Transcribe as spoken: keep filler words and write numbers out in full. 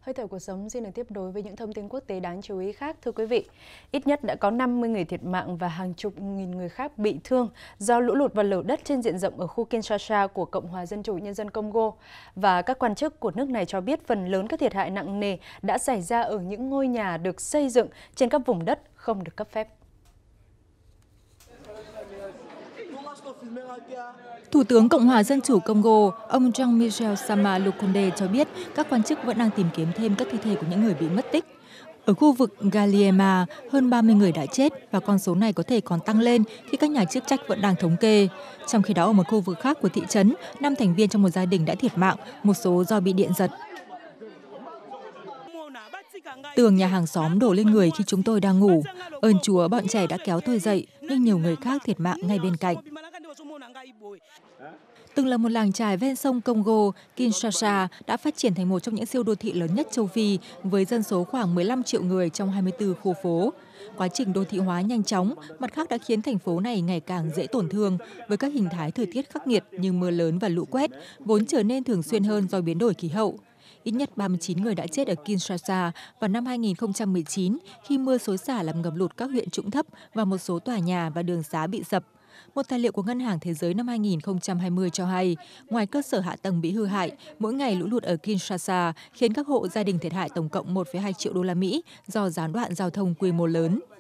Hơi thở cuộc sống xin được tiếp nối với những thông tin quốc tế đáng chú ý khác. Thưa quý vị, ít nhất đã có năm mươi người thiệt mạng và hàng chục nghìn người khác bị thương do lũ lụt và lở đất trên diện rộng ở khu Kinshasa của Cộng hòa Dân chủ Nhân dân Congo. Và các quan chức của nước này cho biết phần lớn các thiệt hại nặng nề đã xảy ra ở những ngôi nhà được xây dựng trên các vùng đất không được cấp phép. Thủ tướng Cộng hòa Dân chủ Congo, ông Jean-Michel Sama Lukonde cho biết các quan chức vẫn đang tìm kiếm thêm các thi thể của những người bị mất tích. Ở khu vực Galiema, hơn ba mươi người đã chết và con số này có thể còn tăng lên khi các nhà chức trách vẫn đang thống kê. Trong khi đó, ở một khu vực khác của thị trấn, năm thành viên trong một gia đình đã thiệt mạng, một số do bị điện giật. Tường nhà hàng xóm đổ lên người khi chúng tôi đang ngủ. Ơn Chúa, bọn trẻ đã kéo tôi dậy, nhưng nhiều người khác thiệt mạng ngay bên cạnh. Từng là một làng chài ven sông Congo, Kinshasa đã phát triển thành một trong những siêu đô thị lớn nhất châu Phi với dân số khoảng mười lăm triệu người trong hai mươi tư khu phố. Quá trình đô thị hóa nhanh chóng, mặt khác đã khiến thành phố này ngày càng dễ tổn thương với các hình thái thời tiết khắc nghiệt như mưa lớn và lũ quét, vốn trở nên thường xuyên hơn do biến đổi khí hậu. Ít nhất ba mươi chín người đã chết ở Kinshasa vào năm hai nghìn không trăm mười chín khi mưa xối xả làm ngập lụt các huyện trũng thấp và một số tòa nhà và đường xá bị sập. Một tài liệu của Ngân hàng Thế giới năm hai nghìn không trăm hai mươi cho hay, ngoài cơ sở hạ tầng bị hư hại, mỗi ngày lũ lụt ở Kinshasa khiến các hộ gia đình thiệt hại tổng cộng một phẩy hai triệu đô la Mỹ do gián đoạn giao thông quy mô lớn.